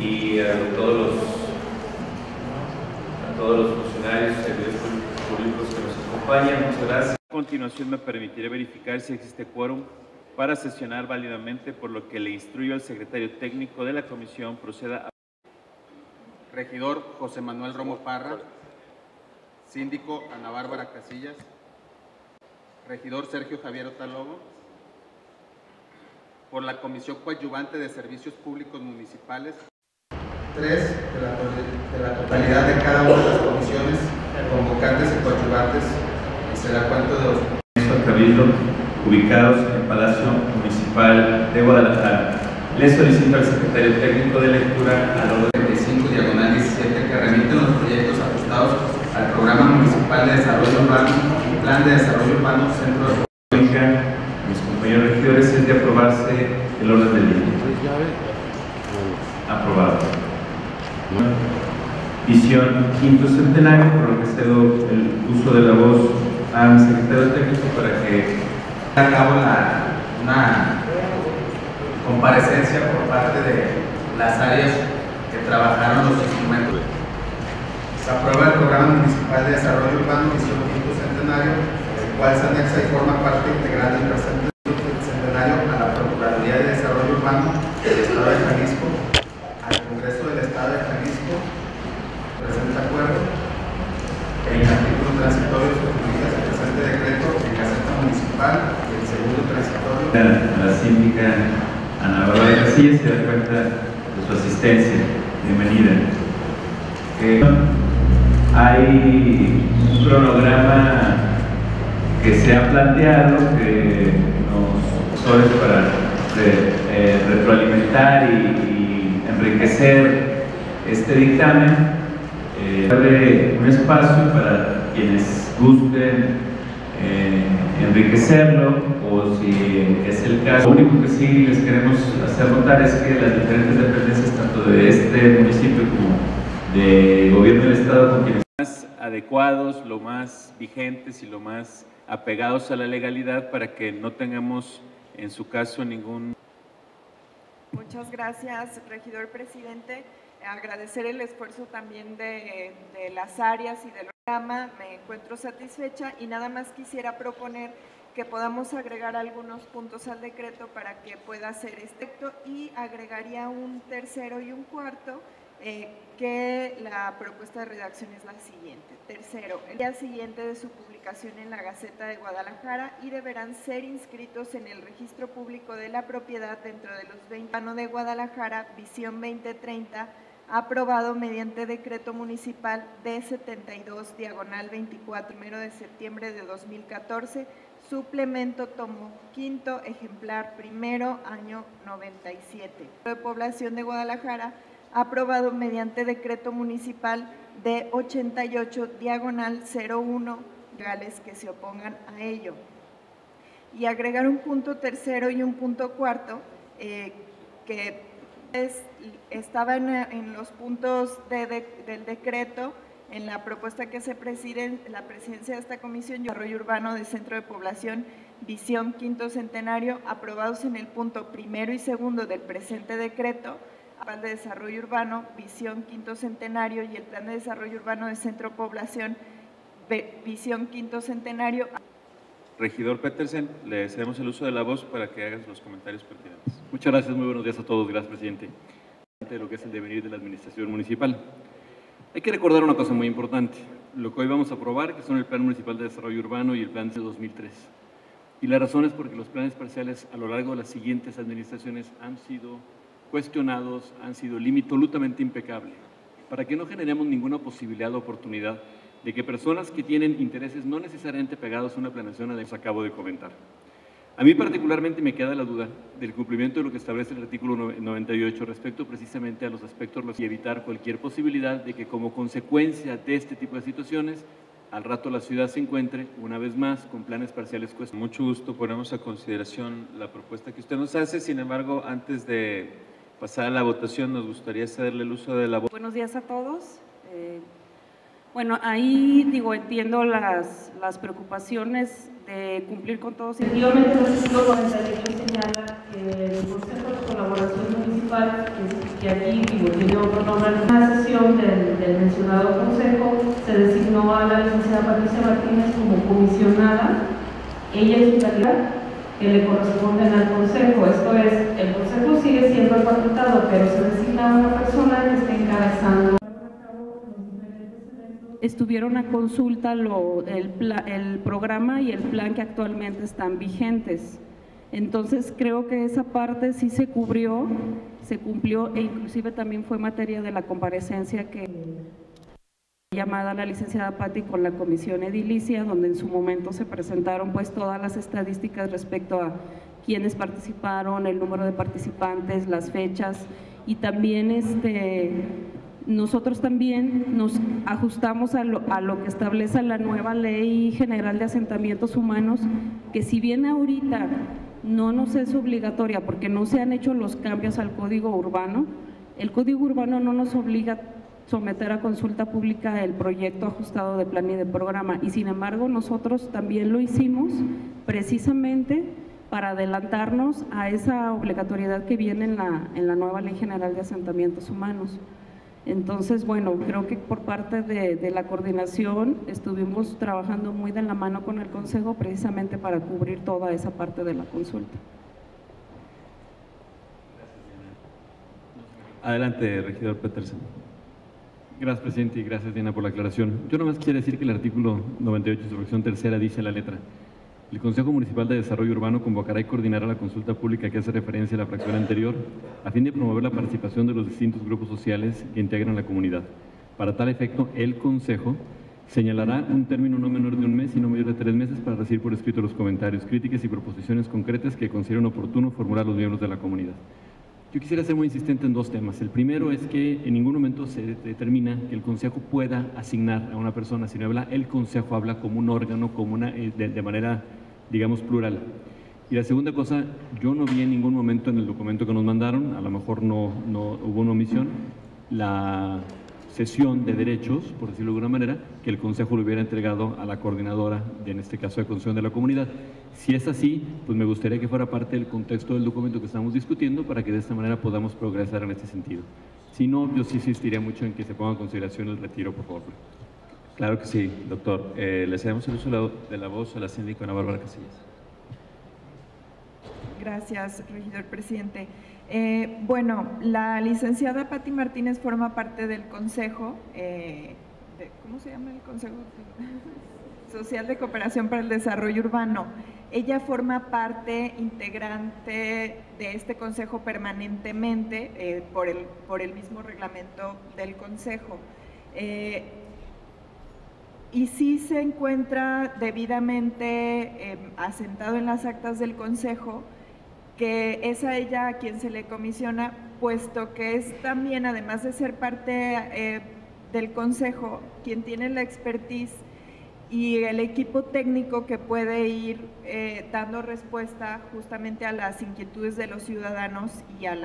y a todos los funcionarios y servidores públicos que nos acompañan. Muchas gracias. A continuación me permitiré verificar si existe quórum para sesionar válidamente, por lo que le instruyo al secretario técnico de la comisión proceda a... Regidor José Manuel Romo Parra. Síndico Ana Bárbara Casillas. Regidor Sergio Javier Otalogo. Por la Comisión Coadyuvante de Servicios Públicos Municipales. 3 de la totalidad de cada una de las comisiones convocantes y coadyuvantes, y se da cuenta de los Cabildo ubicados en el Palacio Municipal de Guadalajara. Le solicito al secretario técnico de lectura al orden 35/17 que remiten los proyectos ajustados al Programa Municipal de Desarrollo Urbano y Plan de Desarrollo Urbano Centro de República. Mis compañeros regidores, es de aprobarse el orden del día. Aprobado. Visión quinto centenario, por lo que cedo el uso de la voz al secretario técnico para que a cabo una comparecencia por parte de las áreas que trabajaron los instrumentos. Se aprueba el Programa Municipal de Desarrollo Urbano Visión quinto centenario, el cual se anexa y forma parte integral del presente centenario a la Procuraduría de Desarrollo Urbano del Estado de Jalisco, al Congreso del Estado de Jalisco. Presente acuerdo en artículos transitorios que publica el presente decreto en Gaceta Municipal y el segundo transitorio. A la síndica Ana Bárbara Casillas se da cuenta de su asistencia. Bienvenida. Hay un cronograma que se ha planteado que nos sirve para retroalimentar y enriquecer este dictamen. Abre un espacio para quienes gusten enriquecerlo, o si es el caso. Lo único que sí les queremos hacer notar es que las diferentes dependencias, tanto de este municipio como de gobierno del estado, con quienes más adecuados, lo más vigentes y lo más apegados a la legalidad, para que no tengamos en su caso ningún... Muchas gracias, regidor presidente. Agradecer el esfuerzo también de las áreas y del programa. Me encuentro satisfecha y nada más quisiera proponer que podamos agregar algunos puntos al decreto para que pueda ser estricto, y agregaría un tercero y un cuarto, que la propuesta de redacción es la siguiente. Tercero, el día siguiente de su publicación en la Gaceta de Guadalajara, y deberán ser inscritos en el registro público de la propiedad dentro de los 20 años de Guadalajara, Visión 2030, aprobado mediante decreto municipal D72/24, 1 de septiembre de 2014, suplemento tomo quinto, ejemplar primero, año 97. De población de Guadalajara, aprobado mediante decreto municipal D88/01, legales que se opongan a ello. Y agregar un punto tercero y un punto cuarto, que estaba en los puntos del decreto, en la propuesta que se preside la presidencia de esta comisión, Desarrollo Urbano de Centro de Población, Visión quinto centenario, aprobados en el punto primero y segundo del presente decreto, Plan de Desarrollo Urbano, Visión quinto centenario, y el Plan de Desarrollo Urbano de Centro de Población, Visión quinto centenario. Regidor Petersen, le cedemos el uso de la voz para que hagas los comentarios pertinentes. Muchas gracias, muy buenos días a todos. Gracias, presidente. De lo que es el devenir de la administración municipal. Hay que recordar una cosa muy importante. Lo que hoy vamos a aprobar, que son el Plan Municipal de Desarrollo Urbano y el Plan de 2003. Y la razón es porque los planes parciales a lo largo de las siguientes administraciones han sido cuestionados, han sido absolutamente impecables, para que no generemos ninguna posibilidad o oportunidad de que personas que tienen intereses no necesariamente pegados a una planeación que les acabo de comentar. A mí particularmente me queda la duda del cumplimiento de lo que establece el artículo 98 respecto precisamente a los aspectos y evitar cualquier posibilidad de que como consecuencia de este tipo de situaciones, al rato la ciudad se encuentre una vez más con planes parciales cuestionados. Mucho gusto ponemos a consideración la propuesta que usted nos hace. Sin embargo, antes de pasar a la votación, nos gustaría cederle el uso de la voz. Buenos días a todos. Bueno, ahí entiendo las preocupaciones de cumplir con todos. Efectivamente, el artículo 48 señala que el Consejo de Colaboración Municipal, que es que aquí tiene otro nombre. En la sesión del mencionado consejo se designó a la licenciada Patricia Martínez como comisionada, ella en su calidad, que le corresponden al consejo. Esto es, el consejo sigue siendo el facultado, pero se designa a una persona que esté encabezando. Estuvieron a consulta el programa y el plan que actualmente están vigentes. Entonces creo que esa parte sí se cubrió, se cumplió, e inclusive también fue materia de la comparecencia que llamada la licenciada Patti con la comisión edilicia, donde en su momento se presentaron pues todas las estadísticas respecto a quiénes participaron, el número de participantes, las fechas, y también nosotros también nos ajustamos a lo que establece la nueva Ley General de Asentamientos Humanos, que si bien ahorita no nos es obligatoria porque no se han hecho los cambios al Código Urbano, el Código Urbano no nos obliga a someter a consulta pública el proyecto ajustado de plan y de programa, y sin embargo nosotros también lo hicimos precisamente para adelantarnos a esa obligatoriedad que viene en la nueva Ley General de Asentamientos Humanos. Entonces, bueno, creo que por parte de la coordinación estuvimos trabajando muy de la mano con el Consejo precisamente para cubrir toda esa parte de la consulta. Adelante, regidor Petersen. Gracias, presidente, y gracias, Diana, por la aclaración. Yo nomás quiero decir que el artículo 98, su fracción tercera, dice la letra: el Consejo Municipal de Desarrollo Urbano convocará y coordinará la consulta pública que hace referencia a la fracción anterior a fin de promover la participación de los distintos grupos sociales que integran la comunidad. Para tal efecto, el Consejo señalará un término no menor de un mes y no mayor de 3 meses para recibir por escrito los comentarios, críticas y proposiciones concretas que consideren oportuno formular los miembros de la comunidad. Yo quisiera ser muy insistente en 2 temas. El primero es que en ningún momento se determina que el Consejo pueda asignar a una persona, sino el Consejo habla como un órgano, como de manera, digamos, plural. Y la segunda cosa, yo no vi en ningún momento en el documento que nos mandaron, a lo mejor no hubo una omisión, la cesión de derechos, por decirlo de alguna manera, que el Consejo le hubiera entregado a la coordinadora, en este caso de Concesión de la Comunidad. Si es así, pues me gustaría que fuera parte del contexto del documento que estamos discutiendo para que de esta manera podamos progresar en este sentido. Si no, yo sí insistiría mucho en que se ponga en consideración el retiro, por favor. Claro que sí, doctor. Le cedemos el uso de la voz a la síndica Ana Bárbara Casillas. Gracias, regidor presidente. Bueno, la licenciada Patti Martínez forma parte del Consejo, ¿cómo se llama el Consejo Social de Cooperación para el Desarrollo Urbano? Ella forma parte integrante de este Consejo permanentemente por el mismo reglamento del Consejo. Y sí se encuentra debidamente asentado en las actas del Consejo que es a ella a quien se le comisiona, puesto que es también, además de ser parte del Consejo, quien tiene la expertise y el equipo técnico que puede ir dando respuesta justamente a las inquietudes de los ciudadanos y a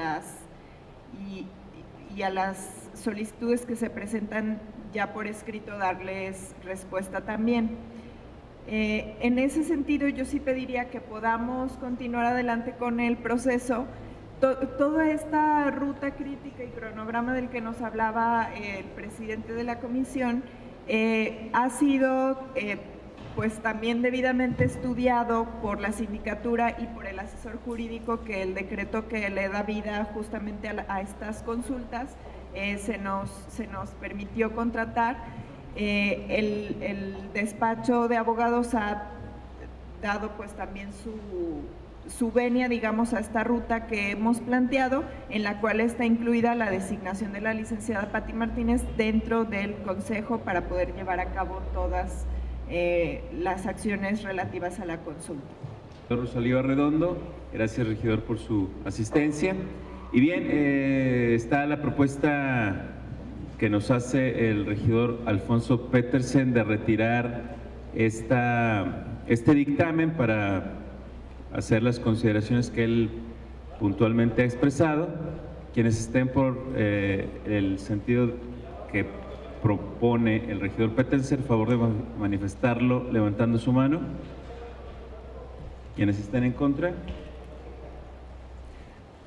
las solicitudes que se presentan ya por escrito, darles respuesta también. En ese sentido, yo sí pediría que podamos continuar adelante con el proceso. Toda esta ruta crítica y cronograma del que nos hablaba el presidente de la comisión ha sido pues también debidamente estudiado por la sindicatura y por el asesor jurídico, que el decreto que le da vida justamente a estas consultas se nos permitió contratar. El despacho de abogados ha dado pues también su venia, digamos, a esta ruta que hemos planteado, en la cual está incluida la designación de la licenciada Patti Martínez dentro del Consejo para poder llevar a cabo todas las acciones relativas a la consulta. Rosalío Arredondo, gracias, regidor, por su asistencia. Y bien, está la propuesta que nos hace el regidor Alfonso Petersen de retirar este dictamen para hacer las consideraciones que él puntualmente ha expresado. Quienes estén por el sentido que propone el regidor Petersen, favor de manifestarlo levantando su mano. ¿Quiénes estén en contra?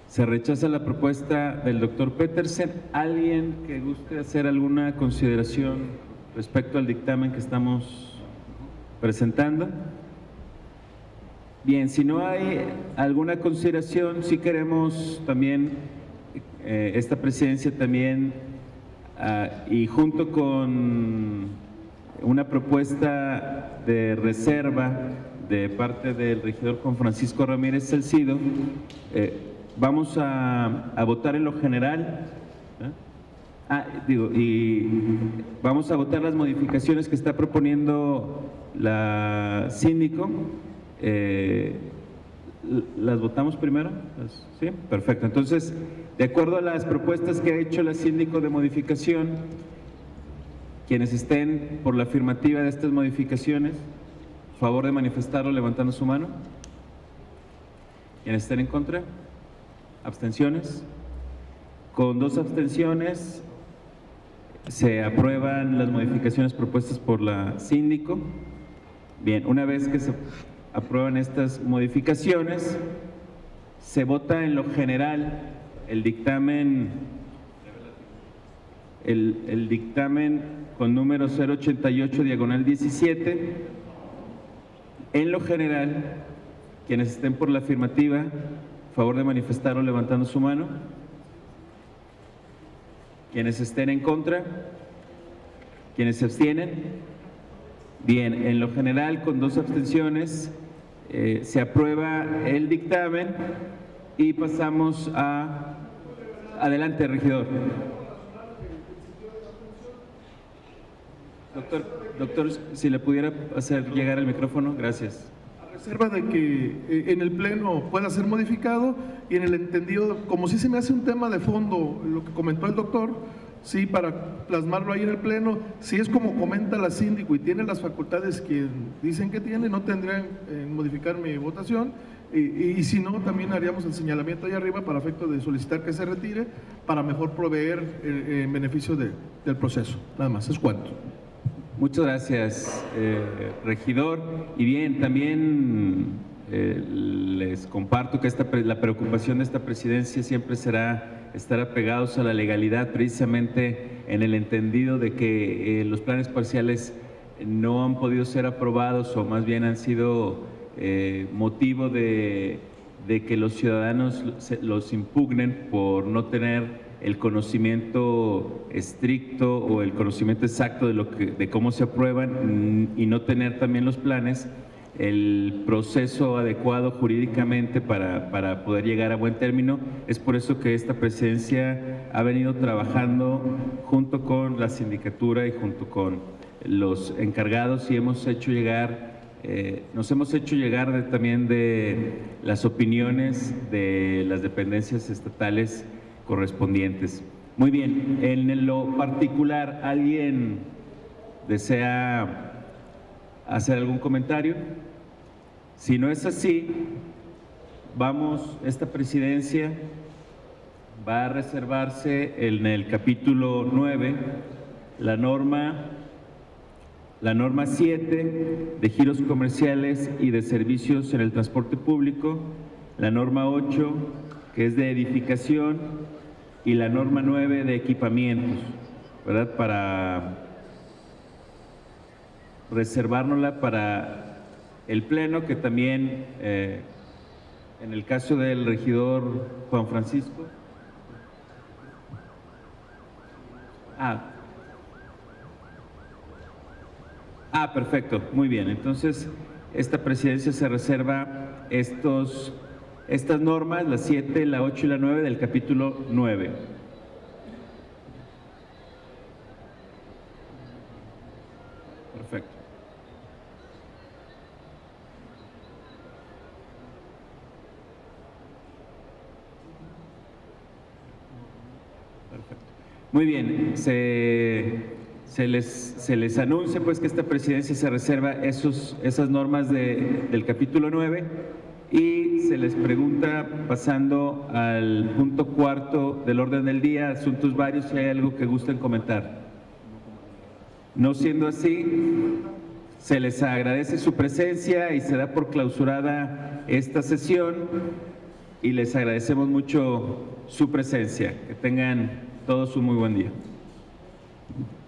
Se rechaza la propuesta del doctor Petersen. ¿Alguien que guste hacer alguna consideración respecto al dictamen que estamos presentando? Bien, si no hay alguna consideración, sí queremos también, esta presidencia también, y junto con una propuesta de reserva de parte del regidor Juan Francisco Ramírez Salcido, vamos a votar en lo general, y vamos a votar las modificaciones que está proponiendo la síndico. ¿Las votamos primero? ¿Sí? Perfecto. Entonces, de acuerdo a las propuestas que ha hecho la síndico de modificación, quienes estén por la afirmativa de estas modificaciones, favor de manifestarlo levantando su mano. ¿Quienes estén en contra? ¿Abstenciones? Con 2 abstenciones se aprueban las modificaciones propuestas por la síndico. Bien, una vez que se aprueban estas modificaciones, se vota en lo general el dictamen con número 088/17. En lo general, quienes estén por la afirmativa, favor de manifestarlo levantando su mano. Quienes estén en contra, quienes se abstienen. Bien, en lo general, con 2 abstenciones, se aprueba el dictamen y pasamos a… Adelante, regidor. Doctor, si le pudiera hacer llegar el micrófono, gracias. A reserva de que en el pleno pueda ser modificado y en el entendido, como si se me hace un tema de fondo, lo que comentó el doctor, sí, para plasmarlo ahí en el pleno, si es como comenta la síndico y tiene las facultades que dicen que tiene, no tendrían modificar mi votación, y si no, también haríamos el señalamiento ahí arriba para efecto de solicitar que se retire, para mejor proveer en beneficio del proceso. Nada más, es cuanto. Muchas gracias, regidor. Y bien, también les comparto que la preocupación de esta presidencia siempre será estar apegados a la legalidad, precisamente en el entendido de que los planes parciales no han podido ser aprobados, o más bien han sido motivo de que los ciudadanos los impugnen por no tener el conocimiento estricto o el conocimiento exacto de cómo se aprueban, y no tener también los planes, el proceso adecuado jurídicamente para poder llegar a buen término. Es por eso que esta presidencia ha venido trabajando junto con la sindicatura y junto con los encargados, y hemos hecho llegar, nos hemos hecho llegar también de las opiniones de las dependencias estatales correspondientes. Muy bien, en lo particular, ¿alguien desea hacer algún comentario? Si no es así, esta presidencia va a reservarse en el capítulo 9 la norma 7 de giros comerciales y de servicios en el transporte público, la norma 8 que es de edificación, y la norma 9 de equipamientos, ¿verdad? Para reservárnosla para el pleno, que también en el caso del regidor Juan Francisco. Perfecto, muy bien. Entonces, esta presidencia se reserva estas normas, la 7, la 8 y la 9 del capítulo 9. Perfecto. Perfecto. Muy bien, se les anuncia pues que esta presidencia se reserva esas normas del capítulo 9, y se les pregunta, pasando al punto 4 del orden del día, asuntos varios, si hay algo que gusten comentar. No siendo así, se les agradece su presencia y se da por clausurada esta sesión. y les agradecemos mucho su presencia. Que tengan todos un muy buen día.